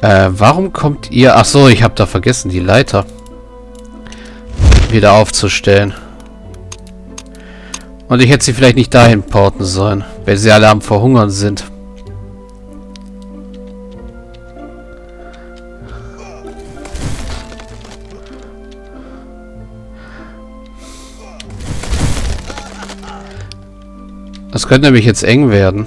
Warum kommt ihr... Ach so, ich habe da vergessen, die Leiter wieder aufzustellen. Und ich hätte sie vielleicht nicht dahin porten sollen, weil sie alle am Verhungern sind. Das könnte nämlich jetzt eng werden.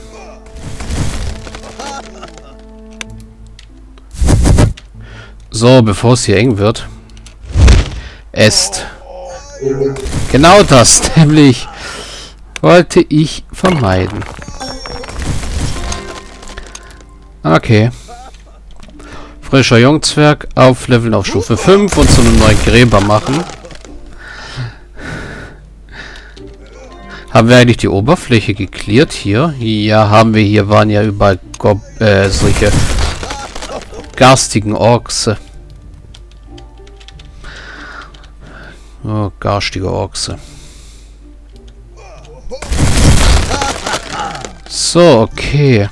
So, bevor es hier eng wird. Esst. Genau das, nämlich wollte ich vermeiden. Okay. Frischer Jungzwerg aufleveln auf Stufe 5 und so einen neuen Gräber machen. Haben wir eigentlich die Oberfläche geklärt hier? Ja, haben wir. Hier waren ja überall solche garstigen Orkse. Oh, garstige Orkse. So, okay.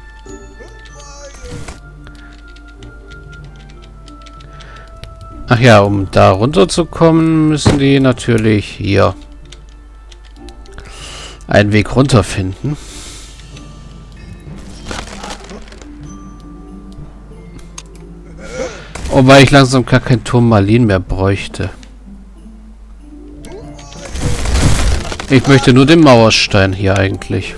Ach ja, um da runterzukommen, müssen die natürlich hier einen Weg runter finden. Wobei ich langsam gar kein Turmalin mehr bräuchte. Ich möchte nur den Mauerstein hier eigentlich.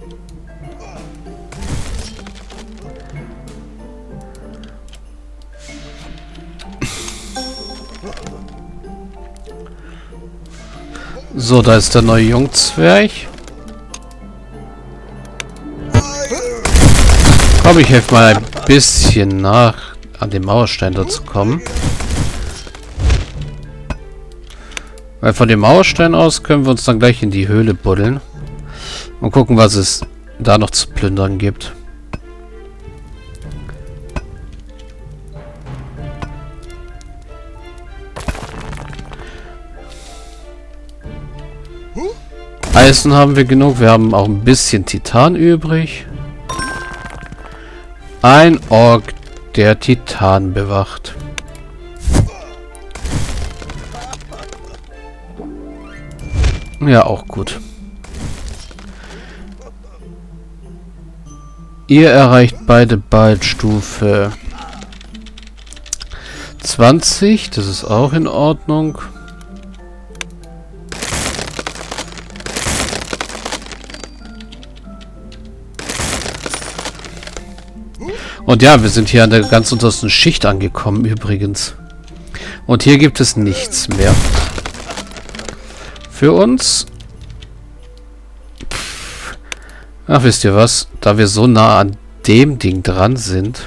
So, da ist der neue Jungzwerg. Komm, ich helfe mal ein bisschen nach, an den Mauerstein da zu kommen. Weil von dem Mauerstein aus können wir uns dann gleich in die Höhle buddeln. Und gucken, was es da noch zu plündern gibt. Eisen haben wir genug. Wir haben auch ein bisschen Titan übrig. Ein Ork, der Titan bewacht. Ja, auch gut. Ihr erreicht beide bald Stufe 20. Das ist auch in Ordnung. Und ja, wir sind hier an der ganz untersten Schicht angekommen übrigens. Und hier gibt es nichts mehr. Für uns. Ach, wisst ihr was? Da wir so nah an dem Ding dran sind.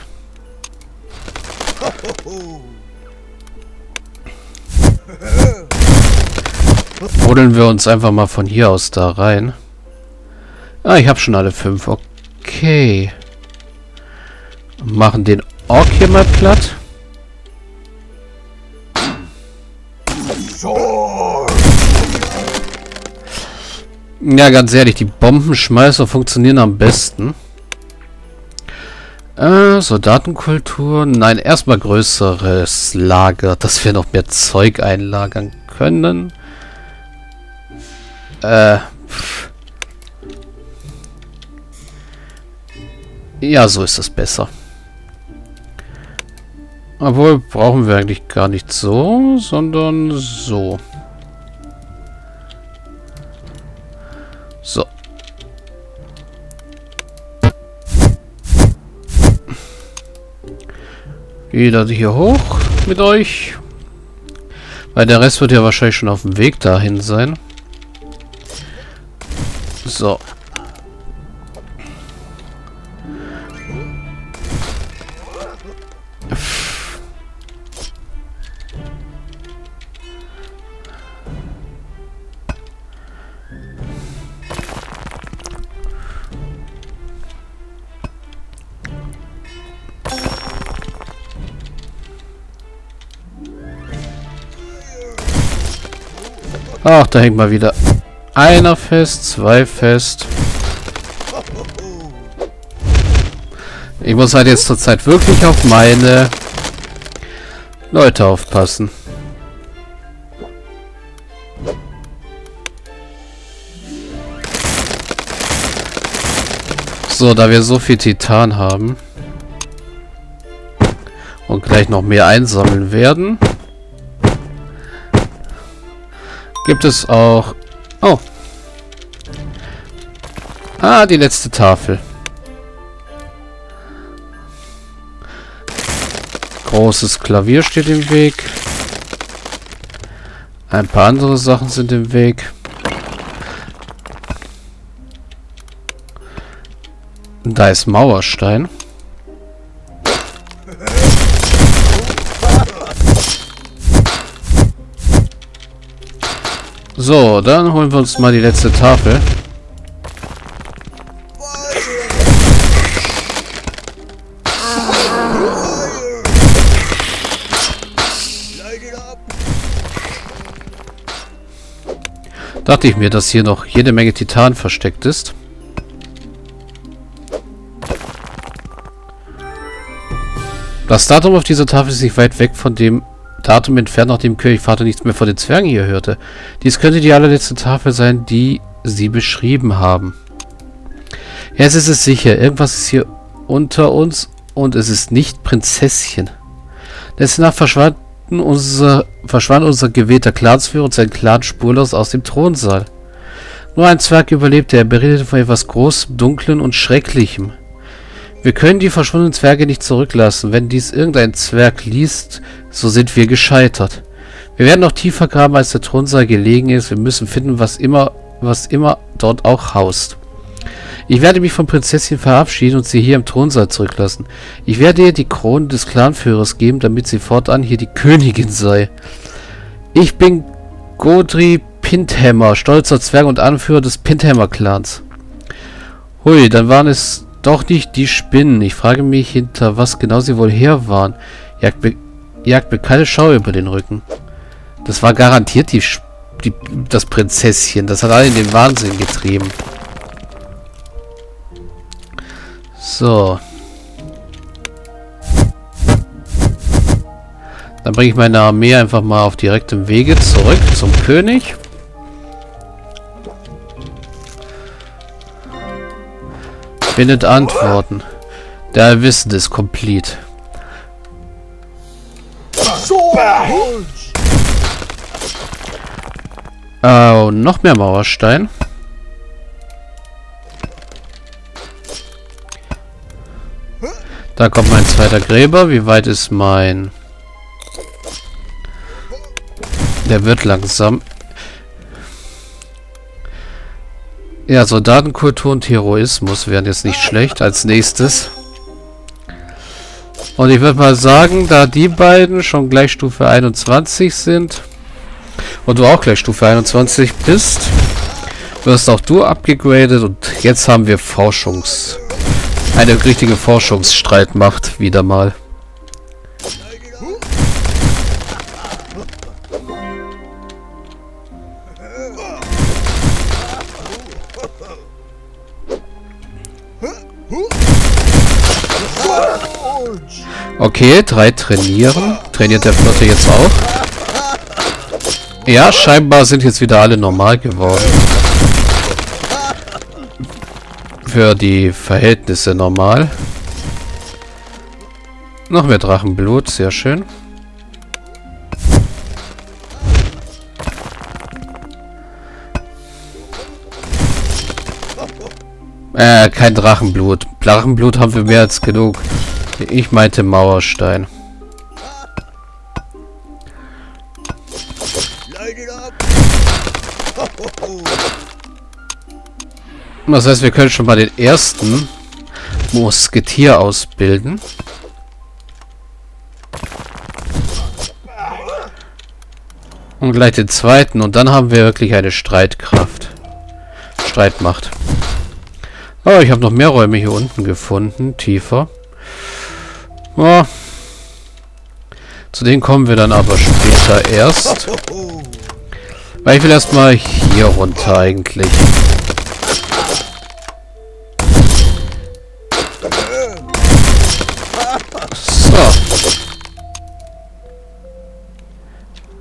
Buddeln wir uns einfach mal von hier aus da rein. Ah, ich habe schon alle 5. Okay. Machen den Ork hier mal platt. Ja, ganz ehrlich, die Bombenschmeißer funktionieren am besten. Soldatenkultur. Nein, erstmal größeres Lager, dass wir noch mehr Zeug einlagern können. Ja, so ist das besser. Obwohl, brauchen wir eigentlich gar nicht so, sondern so. So. Wieder hier hoch mit euch. Weil der Rest wird ja wahrscheinlich schon auf dem Weg dahin sein. So. Ach, da hängt mal wieder einer fest, 2 fest. Ich muss halt jetzt zurzeit wirklich auf meine Leute aufpassen. So, da wir so viel Titan haben und gleich noch mehr einsammeln werden, gibt es auch... Oh. Ah, die letzte Tafel. Großes Klavier steht im Weg. Ein paar andere Sachen sind im Weg. Da ist Mauerstein. So, dann holen wir uns mal die letzte Tafel. Dachte ich mir, dass hier noch jede Menge Titan versteckt ist. Das Datum auf dieser Tafel ist nicht weit weg von dem Datum entfernt, nachdem König Vater nichts mehr von den Zwergen hier hörte. Dies könnte die allerletzte Tafel sein, die sie beschrieben haben. Jetzt ist es sicher, irgendwas ist hier unter uns und es ist nicht Prinzesschen. Letzte Nacht verschwand unser gewählter Clansführer und sein Clan spurlos aus dem Thronsaal. Nur ein Zwerg überlebte, er berichtete von etwas Großem, Dunklen und Schrecklichem. Wir können die verschwundenen Zwerge nicht zurücklassen. Wenn dies irgendein Zwerg liest, so sind wir gescheitert. Wir werden noch tiefer graben, als der Thronsaal gelegen ist. Wir müssen finden, was immer dort auch haust. Ich werde mich von Prinzessin verabschieden und sie hier im Thronsaal zurücklassen. Ich werde ihr die Krone des Clanführers geben, damit sie fortan hier die Königin sei. Ich bin Godri Pinthammer, stolzer Zwerg und Anführer des Pinthammer-Clans. Hui, dann waren es doch nicht die Spinnen. Ich frage mich, hinter was genau sie wohl her waren. Jagt mir keine Schau über den Rücken. Das war garantiert das Prinzesschen. Das hat alle in den Wahnsinn getrieben. So. Dann bringe ich meine Armee einfach mal auf direktem Wege zurück zum König. Findet Antworten. Der Wissen ist complete. Oh, noch mehr Mauerstein. Da kommt mein zweiter Gräber. Wie weit ist mein... Der wird langsam. Ja, Soldatenkultur und Heroismus wären jetzt nicht schlecht als nächstes. Und ich würde mal sagen, da die beiden schon gleich Stufe 21 sind und du auch gleich Stufe 21 bist, wirst auch du abgegradet und jetzt haben wir eine richtige Forschungsstreitmacht wieder mal. Okay, 3 trainieren. Trainiert der Flotte jetzt auch? Ja, scheinbar sind jetzt wieder alle normal geworden. Für die Verhältnisse normal. Noch mehr Drachenblut, sehr schön. Kein Drachenblut. Drachenblut haben wir mehr als genug. Ich meinte Mauerstein. Das heißt, wir können schon mal den ersten Musketier ausbilden. Und gleich den zweiten. Und dann haben wir wirklich eine Streitmacht. Oh, ich habe noch mehr Räume hier unten gefunden. Tiefer. Oh. Zu denen kommen wir dann aber später erst. Weil ich will erstmal hier runter eigentlich.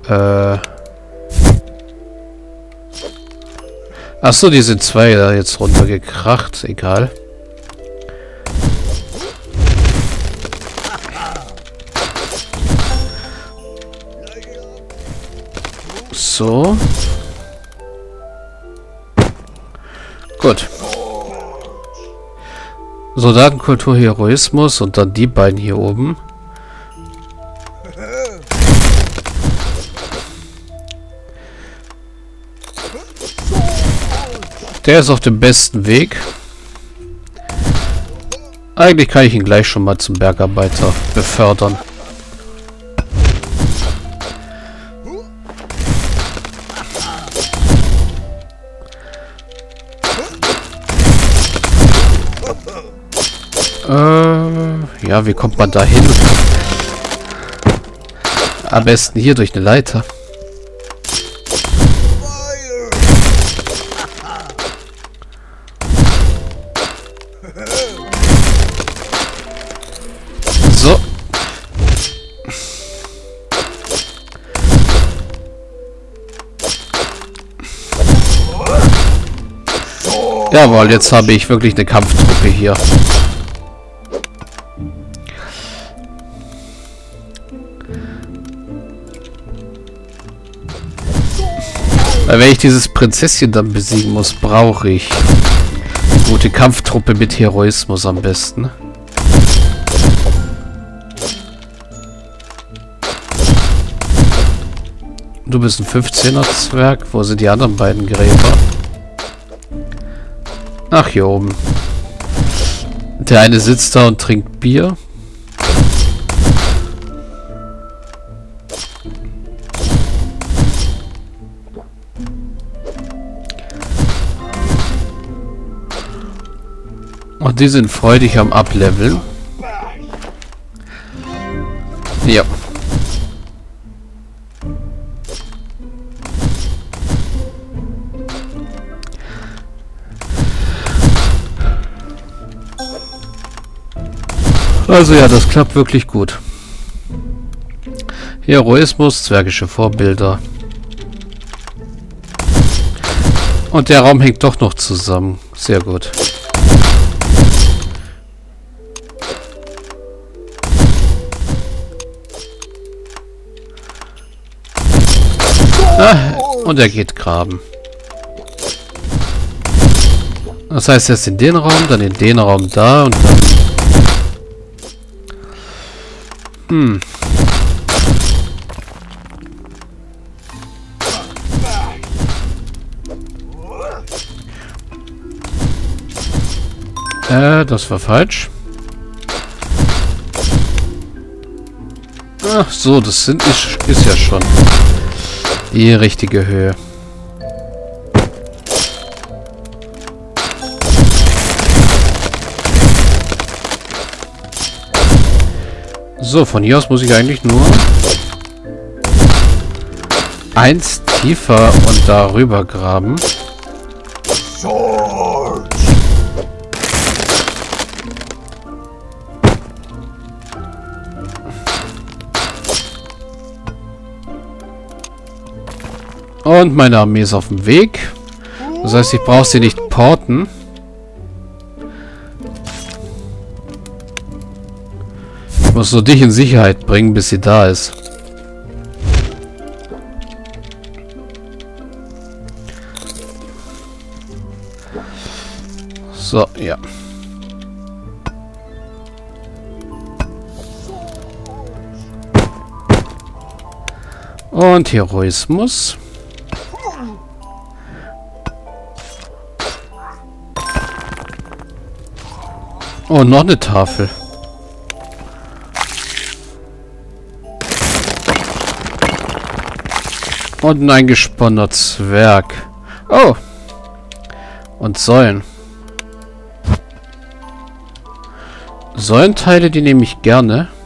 Achso, die sind zwei da jetzt runtergekracht. Egal. So. Gut. Soldatenkultur, Heroismus und dann die beiden hier oben. Der ist auf dem besten Weg. Eigentlich kann ich ihn gleich schon mal zum Bergarbeiter befördern. Ja, wie kommt man da hin? Am besten hier durch eine Leiter. So. Jawohl, jetzt habe ich wirklich eine Kampftruppe hier. Weil wenn ich dieses Prinzesschen dann besiegen muss, brauche ich eine gute Kampftruppe mit Heroismus am besten. Du bist ein 15er Zwerg. Wo sind die anderen beiden Gräber? Ach, hier oben. Der eine sitzt da und trinkt Bier. Und die sind freudig am Ableveln. Ja. Also ja, das klappt wirklich gut. Heroismus, zwergische Vorbilder. Und der Raum hängt doch noch zusammen. Sehr gut. Ah, und er geht graben. Das heißt, erst in den Raum, dann in den Raum da und dann... das war falsch. Ach so, das ist ja schon die richtige Höhe. So, von hier aus muss ich eigentlich nur eins tiefer und darüber graben. Und meine Armee ist auf dem Weg. Das heißt, ich brauche sie nicht porten. Ich muss nur dich in Sicherheit bringen, bis sie da ist. So, ja. Und Heroismus. Oh, noch eine Tafel. Und ein eingesponnener Zwerg. Oh. Und Säulen. Säulenteile, die nehme ich gerne.